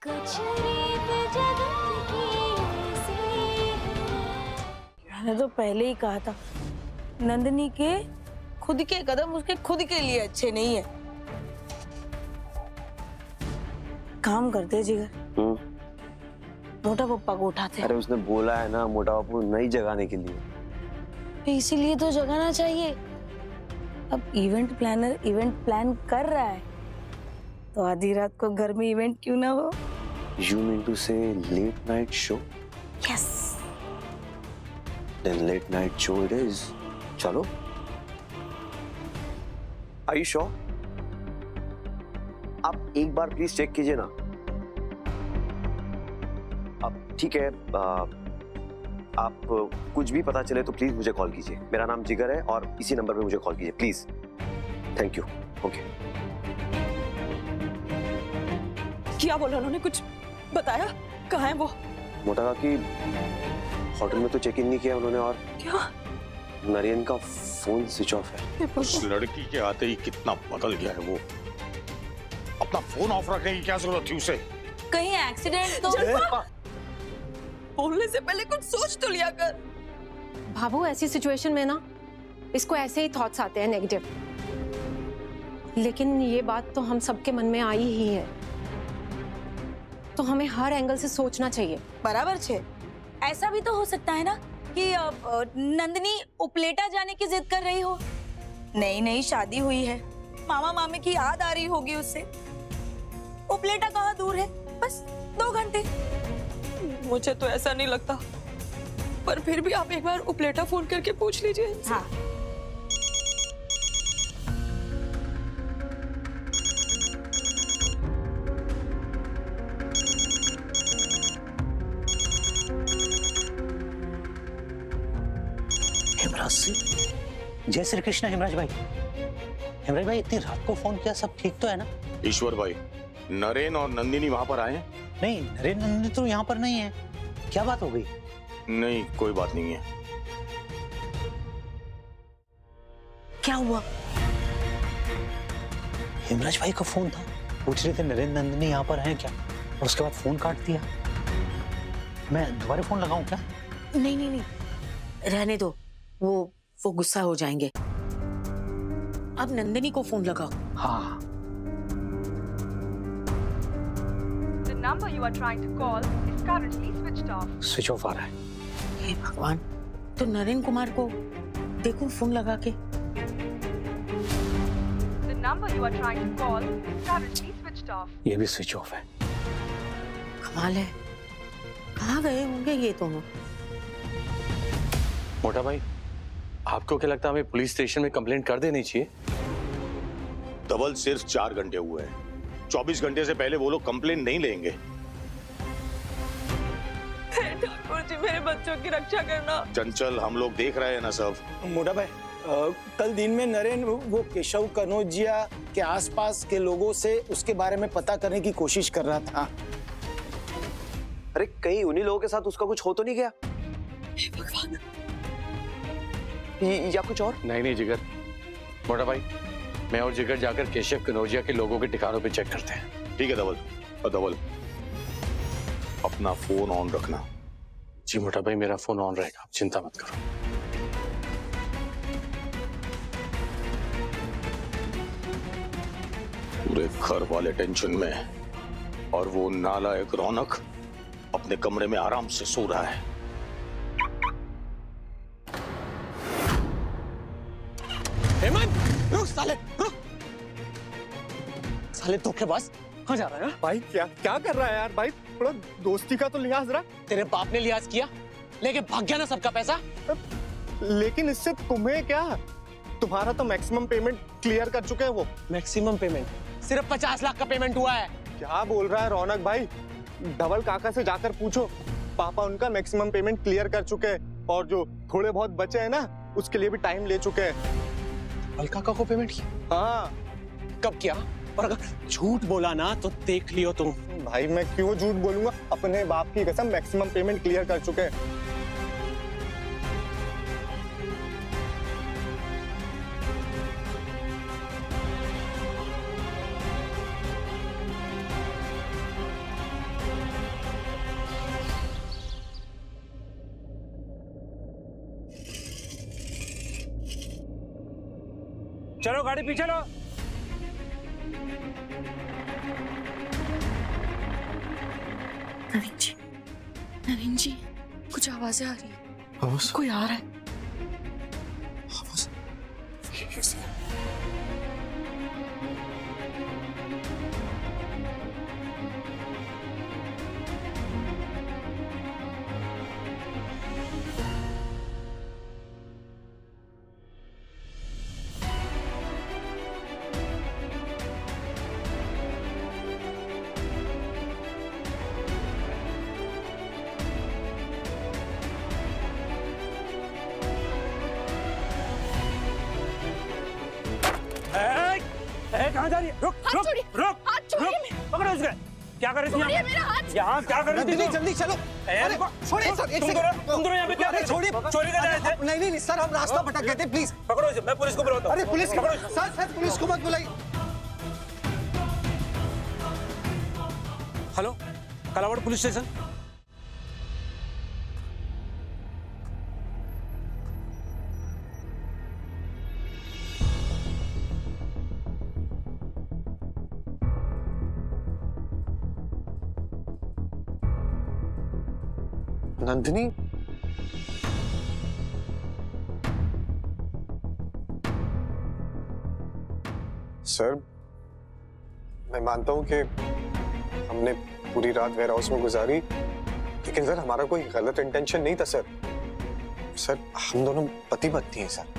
मैंने तो पहले ही कहा था, नंदिनी के खुद के कदम उसके खुद के लिए अच्छे नहीं है। काम करते जिगर, मोटा पप्पा को उठाते। अरे उसने बोला है ना मोटा पप्पू नहीं जगाने के लिए, तो इसीलिए तो जगाना चाहिए। अब इवेंट प्लानर इवेंट प्लान कर रहा है तो आधी रात को घर में इवेंट क्यों ना हो। You mean to say late night show? Yes. Then late night show it is. चलो। Are you sure? आप एक बार प्लीज चेक कीजिए ना। अब ठीक है, आप कुछ भी पता चले तो प्लीज मुझे कॉल कीजिए। मेरा नाम जिगर है और इसी नंबर पे मुझे कॉल कीजिए प्लीज। Thank you. ओके। क्या बोला उन्होंने, कुछ बताया? कहाँ है वो? मोटा कहा कि होटल में तो चेक इन नहीं किया उन्होंने, और क्या नरेन का फोन स्विच ऑफ है। उस लड़की के आते ही कितना बदल गया है वो। अपना फोन ऑफ रखने की क्या जरूरत थी उसे? कहीं एक्सीडेंट तो। बोलने से पहले कुछ सोच तो लिया कर। भाभू, ऐसी सिचुएशन में ना इसको ऐसे ही थॉट्स आते हैं नेगेटिव, लेकिन ये बात तो हम सबके मन में आई ही है, तो हमें हर एंगल से सोचना चाहिए। बराबर छे। ऐसा भी तो हो सकता है ना कि नंदिनी उपलेटा जाने की जिद कर रही हो। नई नई शादी हुई है, मामा मामी की याद आ रही होगी उससे। उपलेटा कहाँ दूर है, बस 2 घंटे। मुझे तो ऐसा नहीं लगता, पर फिर भी आप एक बार उपलेटा फोन करके पूछ लीजिए। हाँ। हेमराज सिंह। जय श्री कृष्ण हेमराज भाई। हेमराज भाई, इतनी रात को फोन किया, सब ठीक तो है ना? ईश्वर भाई, नरेन और नंदिनी वहां पर आए हैं? नहीं, नरेन नंदिनी तो यहाँ पर नहीं है। क्या बात हो गई? नहीं, कोई बात नहीं है। क्या हुआ? हेमराज भाई का फोन था, पूछ रहे थे नरेन नंदिनी यहाँ पर हैं क्या, और उसके बाद फोन काट दिया। मैं दोबारा फोन लगाऊं क्या? नहीं नहीं नहीं, रहने दो, वो गुस्सा हो जाएंगे। अब नंदिनी को फोन लगाओ। हाँ। The number you are trying to call is currently switched off. Switch off आ रहा है। हे भगवान, तो नरेन कुमार को देखो फोन लगा के। The number you are trying to call is currently switched off. ये भी स्विच ऑफ है। कमाल है, कहाँ गए होंगे ये दोनों? मोटा भाई, आपको क्या लगता है हमें पुलिस स्टेशन में कंप्लेंट कर देनी चाहिए? डबल सिर्फ 4 घंटे हुए हैं, 24 घंटे से पहले वो लोग कंप्लेंट नहीं लेंगे। ठाकुर जी, मेरे बच्चों की रक्षा करना। चंचल, हम लोग देख रहे हैं ना सब। मोटा भाई, कल दिन में नरेन वो केशव कनौजिया के आसपास के लोगों से उसके बारे में पता करने की कोशिश कर रहा था। अरे कहीं उन्हीं लोगों के साथ उसका कुछ हो तो नहीं गया? हे भगवान। या कुछ और? नहीं जिगर, मोटा भाई, मैं और जिगर जाकर केशव कनौजिया के लोगों के ठिकानों पे चेक करते हैं। ठीक है धवल, और धवल अपना फोन ऑन रखना। जी मोटा भाई, मेरा फोन ऑन रहेगा, आप चिंता मत करो। पूरे घर वाले टेंशन में, और वो नालायक रौनक अपने कमरे में आराम से सो रहा है। हेमंत, रुक साले, रुक। साले धोखेबाज, कहाँ जा रहा है? भाई क्या कर रहा है यार? भाई थोड़ा दोस्ती का तो लिहाज रहा। तेरे बाप ने लिहाज किया, लेके भाग गया ना सबका पैसा। लेकिन इससे तुम्हें क्या? तुम्हारा तो मैक्सिमम पेमेंट क्लियर कर चुके हैं वो। Maximum payment? सिर्फ 50 लाख का पेमेंट हुआ है। क्या बोल रहा है रौनक भाई? धवल काका से जाकर पूछो, पापा उनका मैक्सिमम पेमेंट क्लियर कर चुके हैं, और जो थोड़े बहुत बचे हैं ना, उसके लिए भी टाइम ले चुके हैं। धवल काका को पेमेंट किया? हाँ। कब किया? और अगर झूठ बोला ना तो देख लियो तुम। भाई मैं क्यों झूठ बोलूंगा? अपने बाप की कसम, मैक्सिमम पेमेंट क्लियर कर चुके हैं। चलो गाड़ी पीछे लो। नवीन जी कुछ आवाजें आ रही है। कोई आ रहा है। कहाँ जा रही है? रुक रुक रुक रुक, पकड़ो इसको। क्या कर रही है यहाँ? क्या कर रही थी? जल्दी चलो। अरे छोड़िए सर, तुम दोनों यहाँ पे क्या कर रहे थे? छोड़िए, चोरी कर रहे थे? नहीं सर, हम रास्ता भटक गए थे, प्लीज पकड़ो इसे, मैं पुलिस को बुलाता हूँ। अरे पुलिस, पकड़ो। सर पुलिस को मत बुलाइए। Hello, Kalavad police station. Nandini, sir मैं मानता हूं कि हमने पूरी रात वेयर हाउस में गुजारी, लेकिन सर हमारा कोई गलत इंटेंशन नहीं था सर। सर हम दोनों पति पत्नी हैं सर।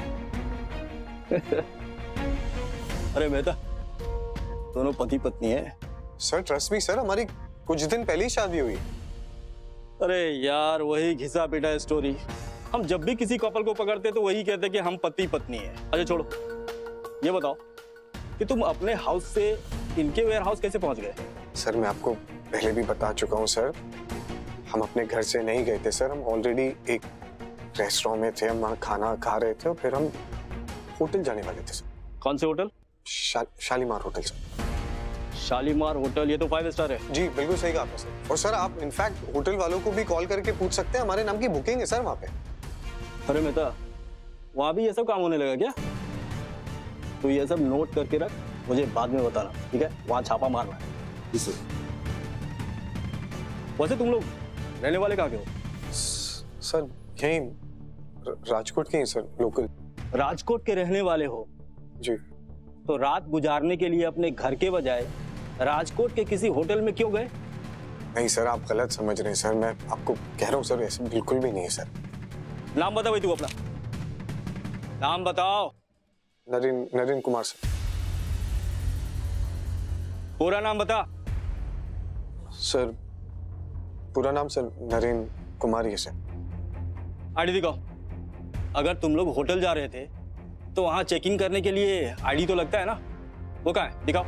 अरे मेहता, दोनों पति पत्नी हैं। सर ट्रस्ट मी सर, हमारी कुछ दिन पहले ही शादी हुई। अरे यार वही घिसा पिटा स्टोरी। हम जब भी किसी कपल को पकड़ते तो वही कहते कि हम पति पत्नी हैं। अच्छा छोड़ो, ये बताओ कि तुम अपने हाउस से इनके वेयर हाउस कैसे पहुंच गए? सर मैं आपको पहले भी बता चुका हूं सर, हम अपने घर से नहीं गए थे सर। हम ऑलरेडी एक रेस्टोरेंट में थे, हम वहाँ खाना खा रहे थे और फिर हम होटल जाने वाले थे सर। कौन से hotel? Shalimar hotel sir. Shalimar hotel, ये तो 5 स्टार है। जी बिल्कुल सही कहा आपने सर। और सर आप इनफैक्ट होटल वालों को भी कॉल करके पूछ सकते हैं, हमारे नाम की बुकिंग है सर वहाँ पे। अरे मेहता, वहाँ भी ये सब काम होने लगा क्या? तो ये सब नोट करके रख, मुझे बाद में बताना, ठीक है? वहाँ छापा मारना है। वैसे तुम लोग रहने वाले कहाँ के हो? सर यहीं राजकोट के हैं सर, लोकल। राजकोट के रहने वाले हो? जी। तो रात गुजारने के लिए अपने घर के बजाय राजकोट के किसी होटल में क्यों गए? नहीं सर, आप गलत समझ रहे हैं सर, मैं आपको कह रहा हूँ सर ऐसा बिल्कुल भी नहीं है सर। नाम बताओ भाई, तू अपना नाम बताओ। नरेंद्र कुमार सर। पूरा नाम बता। सर पूरा नाम सर नरेंद्र कुमार ही है सर। आईडी दिखाओ। अगर तुम लोग होटल जा रहे थे तो वहां चेकिंग करने के लिए आईडी तो लगता है ना, वो कहाँ है? दिखाओ।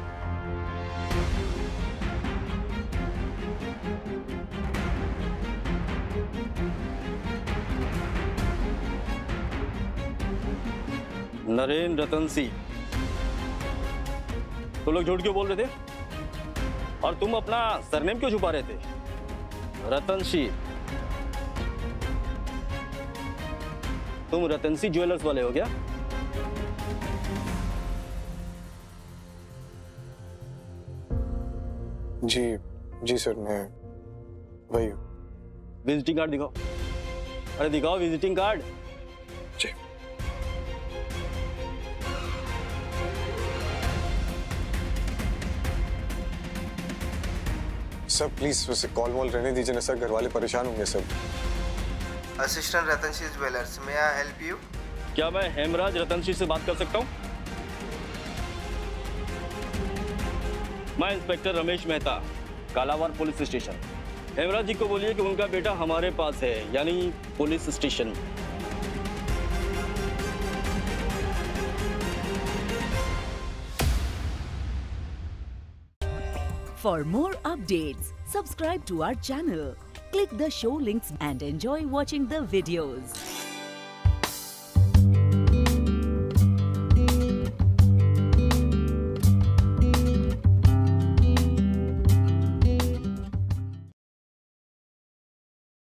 नरेंद्र रतन सिंह। तुम लोग झूठ क्यों बोल रहे थे? और तुम अपना सरनेम क्यों छुपा रहे थे? रतन सिंह। तुम रतन सिंह ज्वेलर्स वाले हो क्या? जी सर, मैं वही हूँ। विजिटिंग कार्ड दिखाओ। अरे दिखाओ विजिटिंग कार्ड। जी। सर प्लीज उसे कॉल वॉल रहने दीजिए ना सर, घर वाले परेशान होंगे sir. Assistant Ratan Singh jewellers, may I help you? क्या मैं हेमराज रतन सिंह से बात कर सकता हूँ? मैं inspector Ramesh Mehta, Kalavad police station. Hemraj ji को बोलिए कि उनका बेटा हमारे पास है, यानी police station. For more updates, subscribe to our channel, click the show links and enjoy watching the videos.